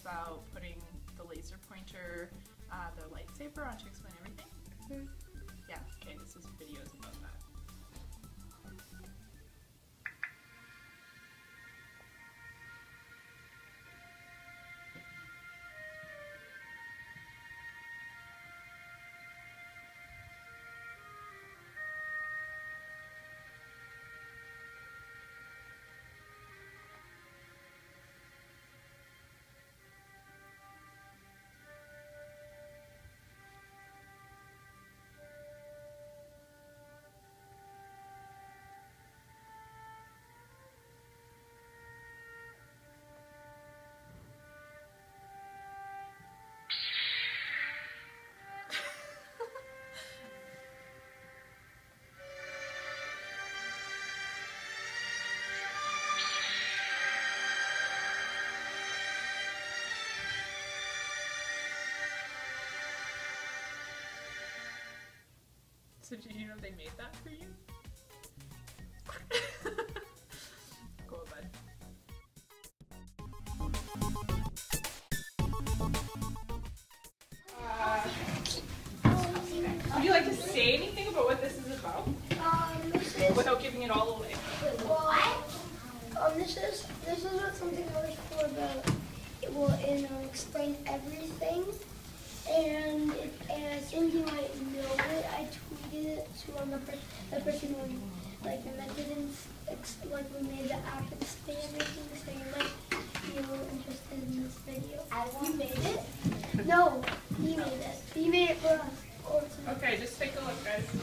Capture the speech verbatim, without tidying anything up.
about putting the laser pointer, uh, the lightsaber onto Explain Everything? Mm-hmm. Yeah, okay, this is videos about that. So did you know they made that for you? Go on, bud. Uh, would you like to say anything about what this is about? Um, this is Without giving it all away. well, um, this is this is what something I was for the it will in um, Explain Everything, and it, and I think you might know it. I tweeted it to um, the, per the person who like invented it, ex like we made the app Explain Everything, so you might be a little interested in this video. You made it? No, he made it. He made it for us. Or Okay, just take a look, guys.